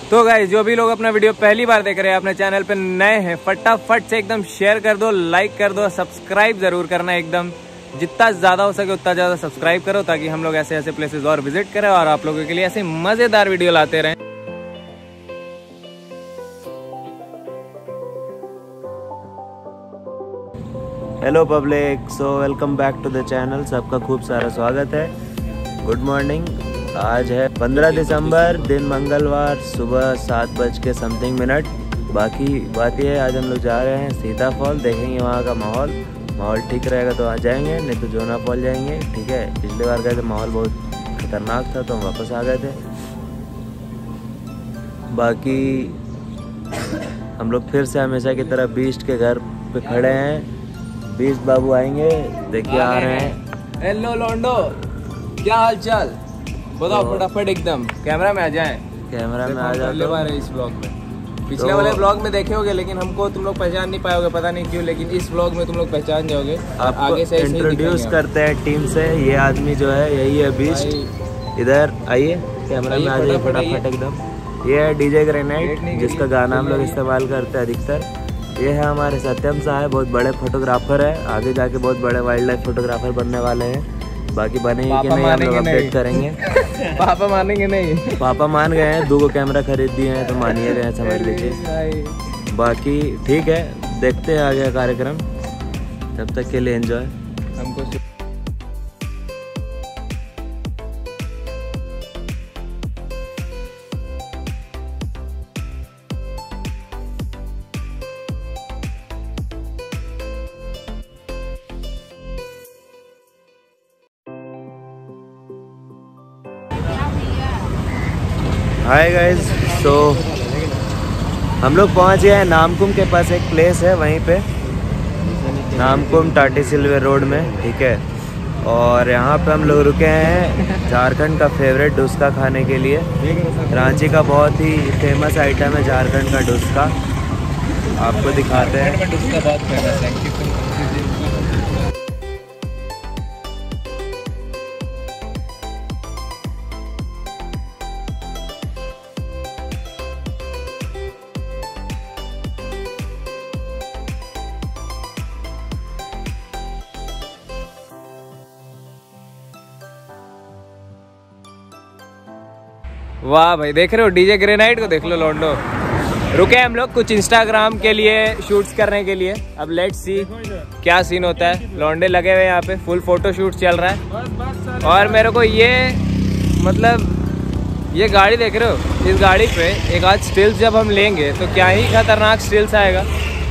तो गाइस जो भी लोग अपना वीडियो पहली बार देख रहे हैं, अपने चैनल पे नए हैं, फटाफट से एकदम शेयर कर दो, लाइक कर दो, सब्सक्राइब जरूर करना। एकदम जितना ज़्यादा हो सके उतना ज़्यादा सब्सक्राइब करो, ताकि हम लोग ऐसे ऐसे प्लेसेस और विजिट करें और आप लोगों के लिए ऐसे मज़ेदार वीडियो लाते रहें। Hello public, so welcome back to the channel. सबका खूब सारा स्वागत है। Good morning. आज है 15 दिसंबर, दिन मंगलवार, सुबह 7 बज के समथिंग मिनट। बाकी बात यह है, आज हम लोग जा रहे हैं सीता फॉल, देखेंगे वहाँ का माहौल ठीक रहेगा तो आ जाएंगे, नहीं तो जोना फॉल जाएंगे। ठीक है, पिछली बार गए थे, माहौल बहुत खतरनाक था तो हम वापस आ गए थे। बाकी हम लोग फिर से हमेशा की तरह बीस्ट के घर पे खड़े हैं। बीस्ट बाबू आएंगे, देखिए आ रहे हैं। हेलो लोंडो, क्या हाल चाल? बताओ फटाफट, एकदम कैमरा में आ जाएं। कैमरा में आ जाओ। इस ब्लॉग में पिछले वाले ब्लॉग में देखे होगे, लेकिन हमको तुम लोग पहचान नहीं पाओगे, पता नहीं क्यों, लेकिन इस ब्लॉग में तुम लोग पहचान जाओगे। आगे से इंट्रोड्यूस करते हैं टीम से। ये आदमी जो है यही है बीस्ट। इधर आइए, कैमरा में आ जाइए फटाफट एकदम। ये है डीजे ग्रेनाइट, जिसका गाना हम लोग इस्तेमाल करते हैं अधिकतर। ये है हमारे सत्यम साहब, बहुत बड़े फोटोग्राफर है, आगे जाके बहुत बड़े वाइल्ड लाइफ फोटोग्राफर बनने वाले हैं। बाकी बनेंगे कि नहीं हम लोग अपडेट करेंगे। पापा मानेंगे नहीं? पापा मान गए हैं, 2 कैमरा खरीद दिए हैं तो मानिए गए, समझ लीजिए। बाकी ठीक है, देखते हैं आगे कार्यक्रम। तब तक के लिए एंजॉय। हमको हाय गाइज, सो हम लोग पहुंच गए हैं नामकुम के पास। एक प्लेस है वहीं पे, नामकुम टाटी सिल्वे रोड में। ठीक है, और यहाँ पे हम लोग रुके हैं झारखंड का फेवरेट डुस्का खाने के लिए। रांची का बहुत ही फेमस आइटम है झारखंड का डुस्का, आपको दिखाते हैं। डुस्का बहुत फेमस है। वाह भाई, देख रहे हो डीजे ग्रेनाइट को? देख लो लोंडो। रुके हम लोग कुछ इंस्टाग्राम के लिए शूट्स करने के लिए। अब लेट्स सी क्या सीन होता है। लौंडे लगे हुए यहाँ पे, फुल फोटो शूट चल रहा है। और मेरे को ये मतलब ये गाड़ी देख रहे हो, इस गाड़ी पे एक आध स्टिल्स जब हम लेंगे तो क्या ही खतरनाक स्टिल्स आएगा।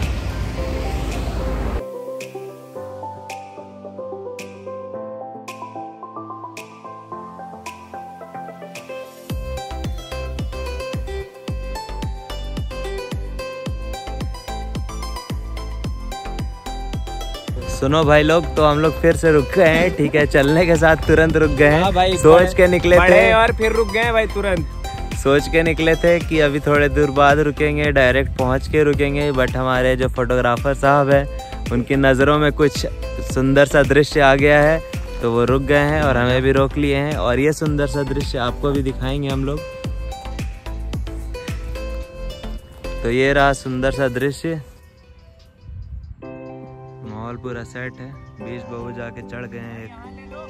सुनो भाई लोग, तो हम लोग फिर से रुक गए हैं। ठीक है, चलने के साथ तुरंत रुक गए हैं। भाई, सोच के निकले थे और फिर रुक गए भाई तुरंत। सोच के निकले थे कि अभी थोड़े दूर बाद रुकेंगे, डायरेक्ट पहुंच के रुकेंगे। बट हमारे जो फोटोग्राफर साहब हैं, उनकी नज़रों में कुछ सुंदर सा दृश्य आ गया है तो वो रुक गए हैं और हमें भी रोक लिए हैं। और ये सुंदर सा दृश्य आपको भी दिखाएंगे हम लोग। तो ये रहा सुंदर सा दृश्य, माहौल पूरा सेट है। बीच बहू जाके चढ़ गए हैं एक।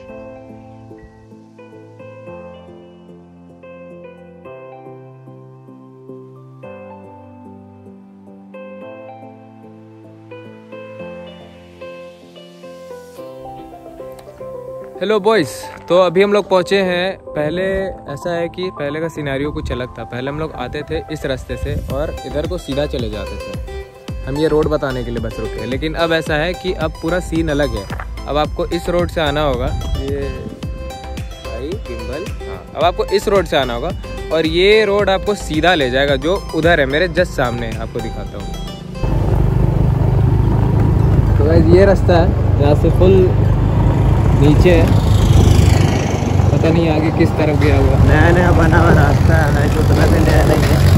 हेलो बॉयज, तो अभी हम लोग पहुंचे हैं। पहले ऐसा है कि पहले का सिनेरियो कुछ अलग था। पहले हम लोग आते थे इस रास्ते से और इधर को सीधा चले जाते थे। हम ये रोड बताने के लिए बस रुके। लेकिन अब ऐसा है कि अब पूरा सीन अलग है। अब आपको इस रोड से आना होगा। ये भाई गिम्बल, हाँ, अब आपको इस रोड से आना होगा और ये रोड आपको सीधा ले जाएगा जो उधर है, मेरे जस्ट सामने। आपको दिखाता हूँ। तो गाइस ये रास्ता है, यहाँ से फुल नीचे है, पता नहीं आगे किस तरफ गया हुआ। नया नया बना हुआ रास्ता है, मैं तो उतना से नया नहीं है।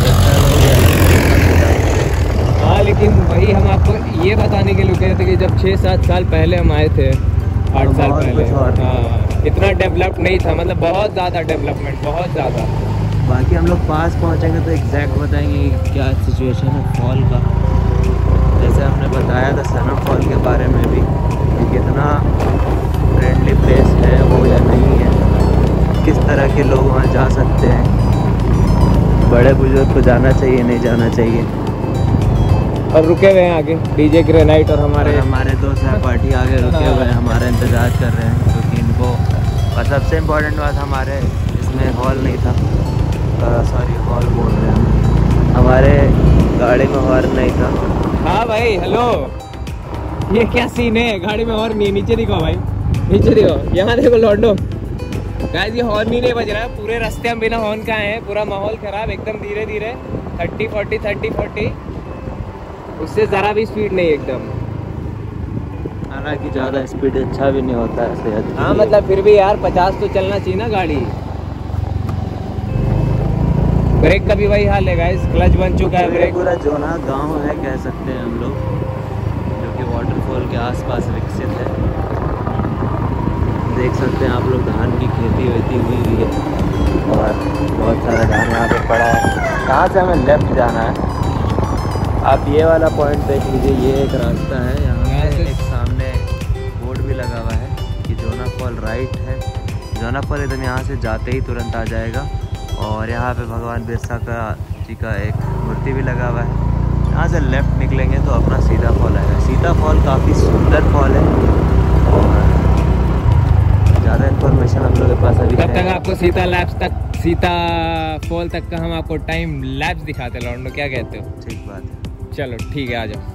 हाँ, लेकिन वही हम आपको ये बताने के लिए कहे थे कि जब 6-7 साल पहले हम आए थे, 8 साल पहले, हाँ, इतना डेवलप नहीं था। मतलब बहुत ज़्यादा डेवलपमेंट, बहुत ज़्यादा। बाकी हम लोग पास पहुंचेंगे तो एग्जैक्ट बताएंगे कि क्या सिचुएशन है फॉल का। जैसे हमने बताया था सनम फॉल के बारे में भी, कि कितना फ्रेंडली प्लेस है वो या नहीं है, किस तरह के लोग वहाँ जा सकते हैं, बड़े बुजुर्ग को जाना चाहिए नहीं जाना चाहिए। और रुके हुए हैं आगे डीजे ग्रेनाइट और हमारे दोस्त पार्टी आगे रुके हुए हैं, हमारा इंतज़ार कर रहे हैं क्योंकि इनको। और सबसे इम्पोर्टेंट बात, हमारे इसमें हॉल नहीं था, सॉरी हॉल बोल रहे हैं, हमारे गाड़ी में हॉर्न नहीं था। हाँ भाई हेलो, ये क्या सीन है, गाड़ी में हॉर्न नहीं, नीचे दिखाओ भाई, नीचे दिखाओ, यहाँ देखो लॉन्डो गाइस, ये हॉर्न ही नहीं बज रहा है, पूरे रास्ते हम बिना हॉर्न का आए हैं, पूरा माहौल खराब, एकदम धीरे धीरे 30-40 उससे ज़रा भी स्पीड नहीं एकदम। हालांकि ज़्यादा स्पीड अच्छा भी नहीं होता है सेहत। हाँ मतलब फिर भी यार 50 तो चलना चाहिए ना गाड़ी। ब्रेक का भी वही हाल है गाइस, क्लच बन चुका है ब्रेक। पूरा जोना गांव है कह सकते हैं हम लोग, जो कि वाटरफॉल के आसपास विकसित है। देख सकते हैं आप लोग धान की खेती वेती हुई है और बहुत सारा धान यहाँ पे पड़ा है। यहाँ से हमें लेफ्ट जाना है। आप ये वाला पॉइंट देख लीजिए, ये एक रास्ता है, यहाँ पे एक सामने बोर्ड भी लगा हुआ है कि जोना फॉल राइट है। जोना फॉल एकदम यहाँ से जाते ही तुरंत आ जाएगा और यहाँ पे भगवान बिरसा जी का एक मूर्ति भी लगा हुआ है। यहाँ से लेफ़्ट निकलेंगे तो अपना सीता फॉल आएगा। सीता फॉल काफ़ी सुंदर फॉल है और ज़्यादा इन्फॉर्मेशन हम लोग के पास अभी तब तक आपको सीता फॉल तक का हम आपको टाइम लैप्स दिखाते हैं लॉन्डो, क्या कहते हो? ठीक बात है, चलो ठीक है, आ जाओ।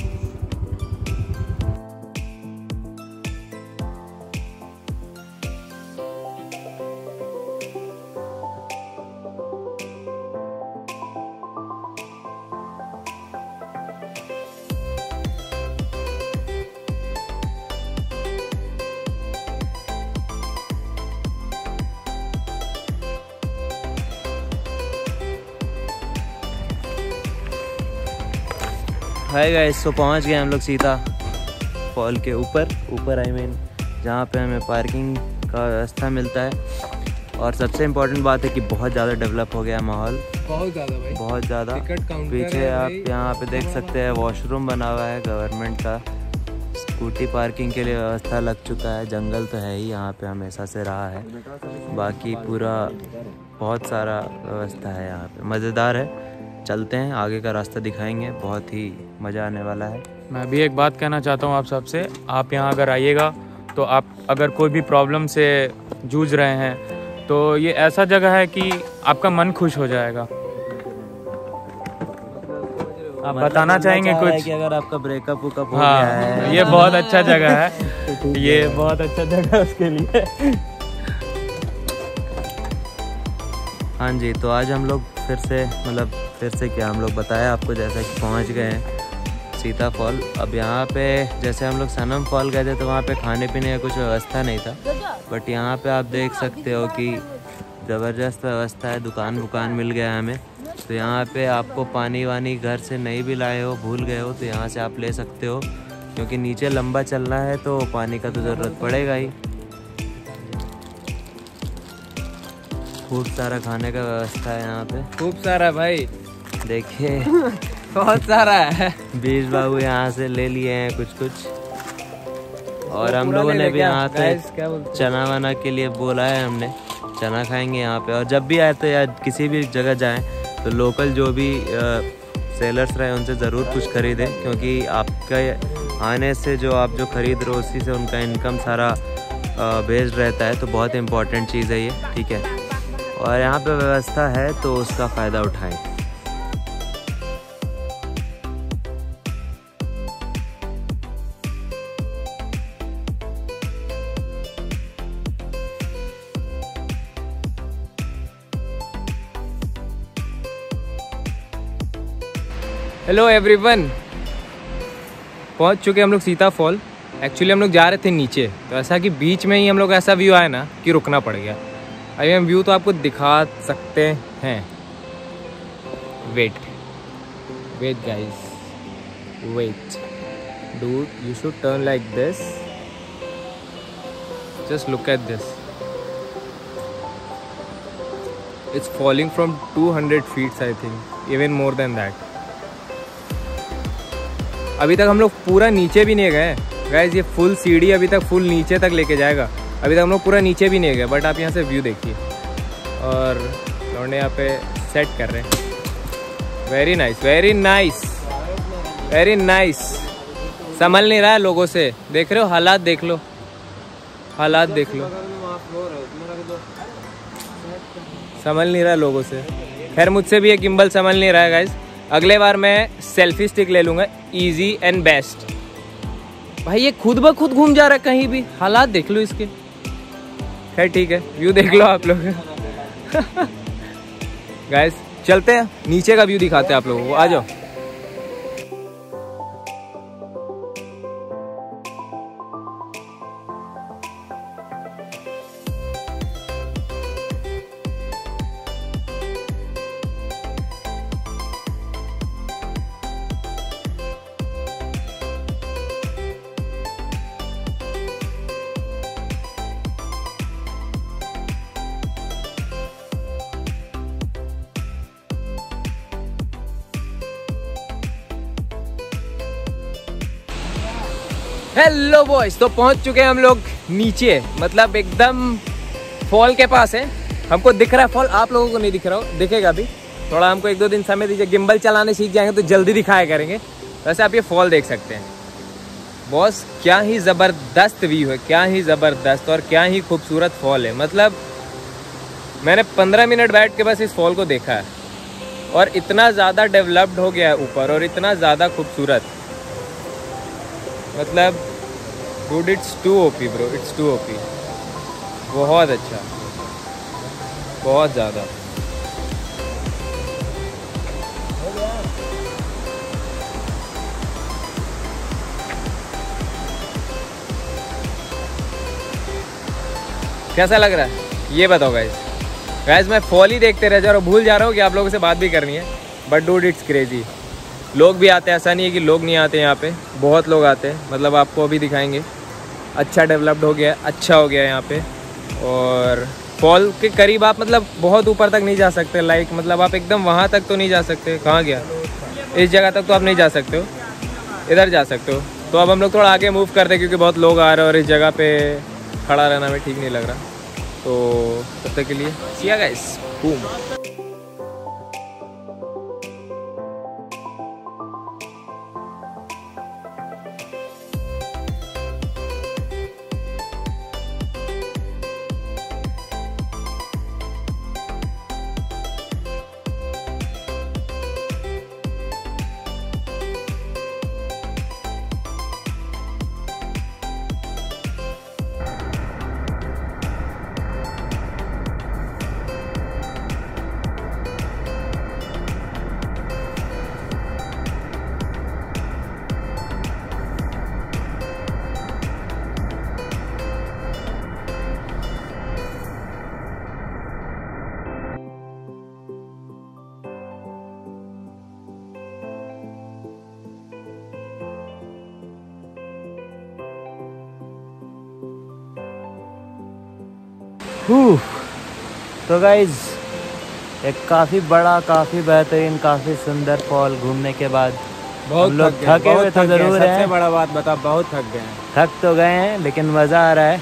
हाय गाइस, तो पहुंच गए हम लोग सीता फॉल के ऊपर आई मीन, जहाँ पे हमें पार्किंग का व्यवस्था मिलता है। और सबसे इम्पोर्टेंट बात है कि बहुत ज़्यादा डेवलप हो गया माहौल, बहुत ज़्यादा भाई, बहुत ज़्यादा। पीछे आप यहाँ पे देख सकते हैं वॉशरूम बना हुआ है गवर्नमेंट का, स्कूटी पार्किंग के लिए व्यवस्था लग चुका है। जंगल तो है ही यहाँ पे, हमेशा से रहा है, बाकी पूरा बहुत सारा व्यवस्था है यहाँ पे, मज़ेदार है। चलते हैं, आगे का रास्ता दिखाएंगे, बहुत ही मज़ा आने वाला है। मैं भी एक बात कहना चाहता हूँ आप सबसे, आप यहाँ अगर आइएगा तो आप अगर कोई भी प्रॉब्लम से जूझ रहे हैं तो ये ऐसा जगह है कि आपका मन खुश हो जाएगा। आप बताना चाहेंगे कुछ कि अगर आपका ब्रेकअप हो हाँ, गया है, ये बहुत अच्छा जगह है, ये बहुत अच्छा जगह है उसके लिए। हाँ जी, तो आज हम लोग फिर से क्या हम लोग बताया आपको, जैसा कि पहुंच गए हैं सीता फॉल। अब यहाँ पे जैसे हम लोग सनम फॉल गए थे तो वहाँ पे खाने पीने का कुछ व्यवस्था नहीं था, बट यहाँ पे आप देख सकते हो कि ज़बरदस्त व्यवस्था है, दुकान मिल गया हमें। तो यहाँ पे आपको पानी वानी घर से नहीं भी लाए हो, भूल गए हो, तो यहाँ से आप ले सकते हो, क्योंकि नीचे लंबा चलना है तो पानी का तो ज़रूरत पड़ेगा ही। खूब सारा खाने का व्यवस्था है यहाँ पे, खूब सारा भाई, देखिए बहुत सारा है। बीज बाबू यहाँ से ले लिए हैं कुछ और हम लोगों ने भी यहाँ पे चना वना के लिए बोला है, हमने चना खाएंगे यहाँ पे। और जब भी आए तो या किसी भी जगह जाएं तो लोकल जो भी सेलर्स रहे उनसे ज़रूर कुछ खरीदें, क्योंकि आपके आने से जो आप जो खरीद रहे हो उसी से उनका इनकम सारा बेस्ड रहता है, तो बहुत इम्पोर्टेंट चीज़ है ये, ठीक है। और यहाँ पे व्यवस्था है तो उसका फ़ायदा उठाएं। हेलो एवरीवन, पहुंच चुके हम लोग सीता फॉल। एक्चुअली हम लोग जा रहे थे नीचे, तो ऐसा कि बीच में ही हम लोग ऐसा व्यू आया ना कि रुकना पड़ गया। अभी हम व्यू तो आपको दिखा सकते हैं, wait guys, wait dude, you should turn like this, just look at this. It's falling from 200 feets I think, even more than that. अभी तक हम लोग पूरा नीचे भी नहीं गए गाइस, ये फुल सीढ़ी अभी तक फुल नीचे तक लेके जाएगा। अभी तक हम लोग पूरा नीचे भी नहीं गए, बट आप यहाँ से व्यू देखिए। और लौंडे यहाँ पे सेट कर रहे हैं। Very nice, very nice, very nice. संभल नहीं रहा है लोगों से, देख रहे हो हालात, देख लो हालात, देख लो, संभल नहीं रहा लोगों से। खैर मुझसे भी ये गिम्बल संभल नहीं रहा है गाइस। अगले बार मैं सेल्फी स्टिक ले लूँगा, इजी एंड बेस्ट। भाई ये खुद ब खुद घूम जा रहा है कहीं भी, हालात देख लो इसके। खैर ठीक है, व्यू देख लो आप लोग। गाइस चलते हैं, नीचे का व्यू दिखाते हैं आप लोगों को, आ जाओ। हेलो बॉयज, तो पहुंच चुके हैं हम लोग नीचे, मतलब एकदम फॉल के पास है। हमको दिख रहा है फॉल, आप लोगों को नहीं दिख रहा हो, दिखेगा भी। थोड़ा हमको 1-2 दिन समय दीजिए, गिम्बल चलाने सीख जाएंगे तो जल्दी दिखाया करेंगे। वैसे आप ये फॉल देख सकते हैं बॉस, क्या ही ज़बरदस्त व्यू है, क्या ही ज़बरदस्त और क्या ही खूबसूरत फॉल है। मतलब मैंने 15 मिनट बैठ के बस इस फॉल को देखा है, और इतना ज़्यादा डेवलप्ड हो गया है ऊपर, और इतना ज़्यादा खूबसूरत। मतलब dude it's too OP bro, it's too OP. बहुत अच्छा, बहुत ज़्यादा। कैसा लग रहा है ये बताओ गाइस। गाइस मैं फॉल ही देखते रह जा रहा हूँ, भूल जा रहा हूँ कि आप लोगों से बात भी करनी है। But dude it's crazy. लोग भी आते हैं, ऐसा नहीं है कि लोग नहीं आते यहाँ पे, बहुत लोग आते हैं। मतलब आपको अभी दिखाएंगे, अच्छा डेवलप्ड हो गया, अच्छा हो गया यहाँ पे। और फॉल के करीब आप मतलब बहुत ऊपर तक नहीं जा सकते, लाइक मतलब आप एकदम वहाँ तक तो नहीं जा सकते। कहाँ गया, इस जगह तक तो आप नहीं जा सकते हो, इधर जा सकते हो। तो अब हम लोग थोड़ा आगे मूव करते हैं क्योंकि बहुत लोग आ रहे हैं और इस जगह पे खड़ा रहना में ठीक नहीं लग रहा। तो तब तक के लिए सी या गाइस, बूम। तो गाइज एक काफ़ी बड़ा, काफ़ी बेहतरीन, काफ़ी सुंदर फॉल घूमने के बाद बहुत हम लोग थके हुए तो ज़रूर हैं। सबसे बड़ा बात बता, बहुत थक गए हैं। थक तो गए हैं लेकिन मज़ा आ रहा है।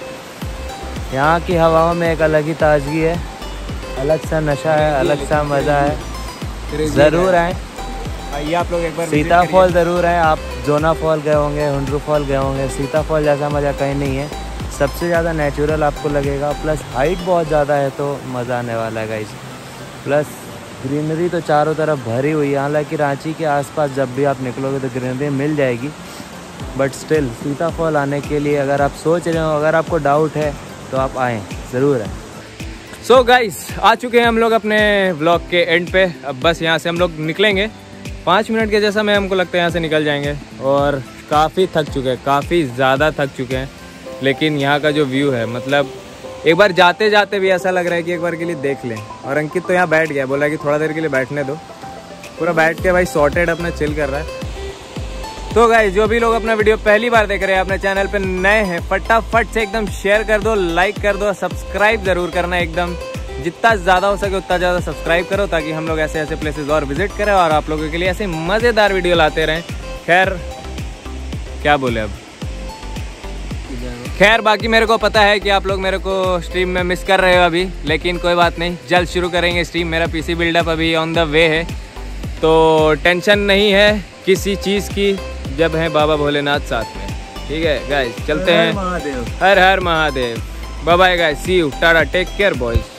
यहाँ की हवाओं में एक अलग ही ताजगी है, अलग सा नशा है, अलग सा मज़ा है। ज़रूर आए, आइए आप लोग एक बार सीता फॉल ज़रूर आए। आप जोना फॉल गए होंगे, हुंड्रू फॉल गए होंगे, सीता फॉल जैसा मज़ा कहीं नहीं है। सबसे ज़्यादा नेचुरल आपको लगेगा, प्लस हाइट बहुत ज़्यादा है तो मज़ा आने वाला है गाइस। प्लस ग्रीनरी तो चारों तरफ भरी हुई है। हालांकि रांची के आसपास जब भी आप निकलोगे तो ग्रीनरी मिल जाएगी, बट स्टिल सीता फॉल आने के लिए अगर आप सोच रहे हो, अगर आपको डाउट है तो आप आएँ, ज़रूर आएँ। सो गाइस आ चुके हैं हम लोग अपने व्लॉग के एंड पे। अब बस यहाँ से हम लोग निकलेंगे 5 मिनट के जैसा मैं हमको लगता है यहाँ से निकल जाएंगे। और काफ़ी थक चुके हैं, काफ़ी ज़्यादा थक चुके हैं। लेकिन यहाँ का जो व्यू है, मतलब एक बार जाते जाते भी ऐसा लग रहा है कि एक बार के लिए देख लें। और अंकित तो यहाँ बैठ गया, बोला कि थोड़ा देर के लिए बैठने दो। पूरा बैठ के भाई सॉर्टेड अपना चिल कर रहा है। तो गाइस जो भी लोग अपना वीडियो पहली बार देख रहे हैं, अपने चैनल पे नए हैं, फटाफट से एकदम शेयर कर दो, लाइक कर दो, सब्सक्राइब ज़रूर करना एकदम। जितना ज़्यादा हो सके उतना ज़्यादा सब्सक्राइब करो, ताकि हम लोग ऐसे ऐसे प्लेसेस और विजिट करें और आप लोगों के लिए ऐसे मज़ेदार वीडियो लाते रहें। खैर क्या बोले अब, खैर बाकी मेरे को पता है कि आप लोग मेरे को स्ट्रीम में मिस कर रहे हो अभी, लेकिन कोई बात नहीं, जल्द शुरू करेंगे स्ट्रीम। मेरा पीसी बिल्डअप अभी ऑन द वे है, तो टेंशन नहीं है किसी चीज़ की, जब है बाबा भोलेनाथ साथ में। ठीक है गाइस, चलते हैं। Har Har Mahadev. Bye bye guys, see you, tata, take care boys.